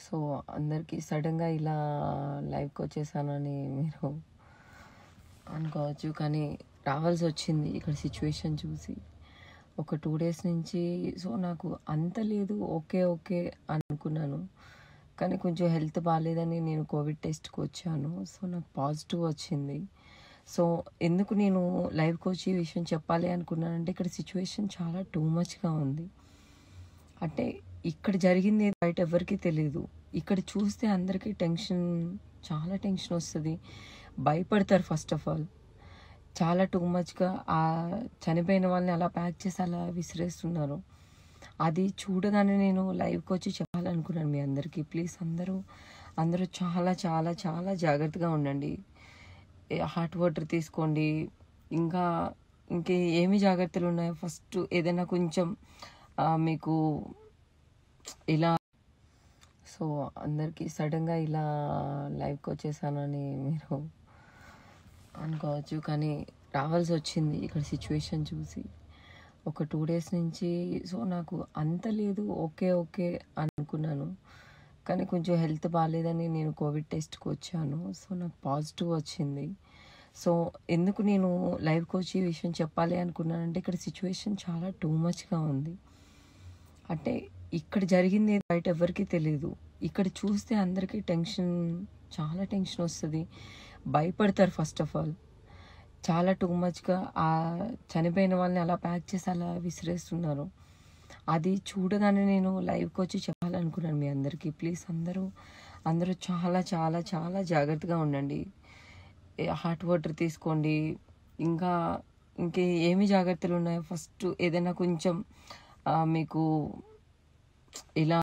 So అందరికీ సడన్గా ఇలా లైవ్కి వచ్చేసానని మీరు అనుకోవచ్చు, కానీ రావాల్సి వచ్చింది ఇక్కడ సిచ్యువేషన్ చూసి. ఒక 2 డేస్ నుంచి సో నాకు అంత లేదు, ఓకే ఓకే అనుకున్నాను. కానీ కొంచెం హెల్త్ బాగాలేదని నేను కోవిడ్ టెస్ట్కి వచ్చాను. సో నాకు పాజిటివ్ వచ్చింది. సో ఎందుకు నేను లైవ్కి వచ్చి ఈ విషయం చెప్పాలి అనుకున్నానంటే, ఇక్కడ సిచ్యువేషన్ చాలా టూ మచ్గా ఉంది. అంటే ఇక్కడ జరిగింది బయట ఎవరికీ తెలియదు. ఇక్కడ చూస్తే అందరికీ టెన్షన్, చాలా టెన్షన్ వస్తుంది, భయపడతారు. ఫస్ట్ ఆఫ్ ఆల్ చాలా టూ మచ్గా ఆ చనిపోయిన వాళ్ళని అలా ప్యాక్ చేసి అలా విసిరేస్తున్నారు. అది చూడగానే నేను లైవ్కి వచ్చి చెప్పాలనుకున్నాను మీ అందరికీ. ప్లీజ్ అందరూ చాలా చాలా చాలా జాగ్రత్తగా ఉండండి. హాట్ వాటర్ తీసుకోండి. ఇంకే ఏమి జాగ్రత్తలు ఉన్నాయో ఫస్ట్ ఏదైనా కొంచెం మీకు ఇలా. సో అందరికీ సడన్గా ఇలా లైవ్కి వచ్చేసానని మీరు అనుకోవచ్చు, కానీ రావాల్సి వచ్చింది ఇక్కడ సిచ్యువేషన్ చూసి. ఒక 2 డేస్ నుంచి సో నాకు అంత లేదు, ఓకే ఓకే అనుకున్నాను. కానీ కొంచెం హెల్త్ బాగాలేదని నేను కోవిడ్ టెస్ట్కి వచ్చాను. సో నాకు పాజిటివ్ వచ్చింది. సో ఎందుకు నేను లైవ్కి వచ్చి ఈ విషయం చెప్పాలి అనుకున్నానంటే, ఇక్కడ సిచ్యువేషన్ చాలా టూ మచ్గా ఉంది. అంటే ఇక్కడ జరిగింది బయట ఎవరికీ తెలియదు. ఇక్కడ చూస్తే అందరికీ టెన్షన్, చాలా టెన్షన్ వస్తుంది, భయపడతారు. ఫస్ట్ ఆఫ్ ఆల్ చాలా టూ మచ్గా ఆ చనిపోయిన వాళ్ళని అలా ప్యాక్ చేసి అలా విసిరేస్తున్నారు. అది చూడగానే నేను లైవ్కి వచ్చి చెప్పాలనుకున్నాను మీ అందరికీ. ప్లీజ్ అందరూ చాలా చాలా చాలా జాగ్రత్తగా ఉండండి. హాట్ వాటర్ తీసుకోండి. ఇంకే ఏమి జాగ్రత్తలు ఉన్నాయో ఫస్ట్ ఏదైనా కొంచెం మీకు ఇలా